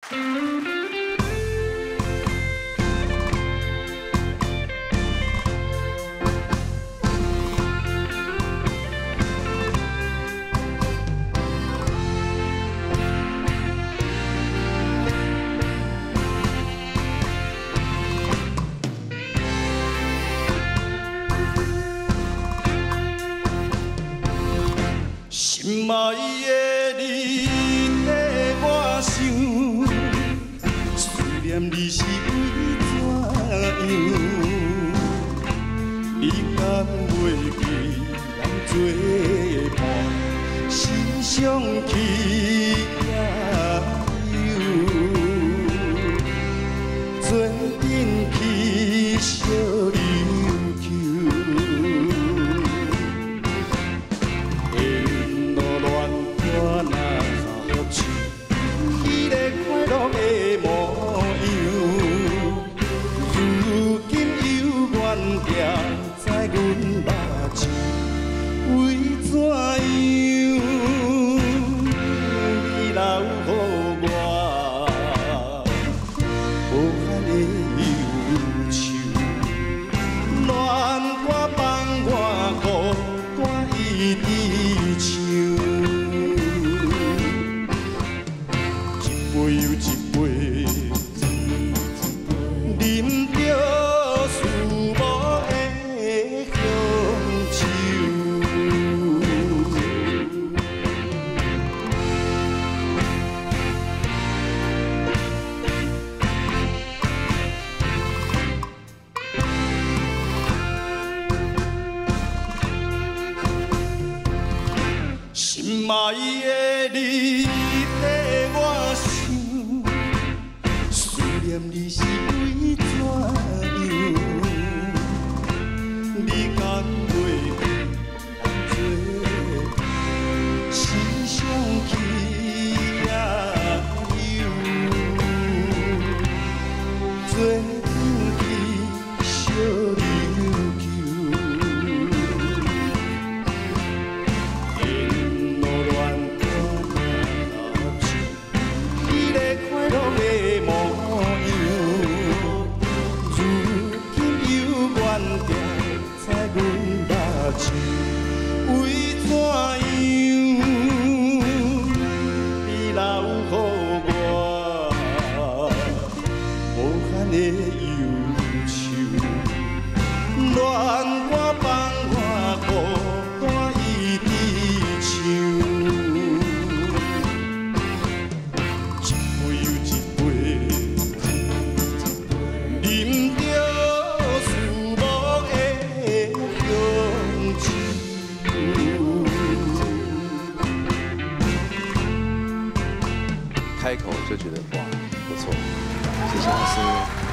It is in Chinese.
心爱的你，替我想，思念你是为怎样？你敢袂记咱作伴，心相去也有，做阵去小琉球。 在阮目睭，为怎样你留予我无限的忧愁？恋我放我孤单一直唱，一杯又一杯，饮着。 心爱的你，替我想，思念你是为怎样？你敢袂记咱作伴，心相去也有，做阵去小琉球。 为怎样你留予我无限的忧愁？恋我放我孤单一直唱，一杯又一杯，饮着。 开口就觉得哇不错，谢谢老师。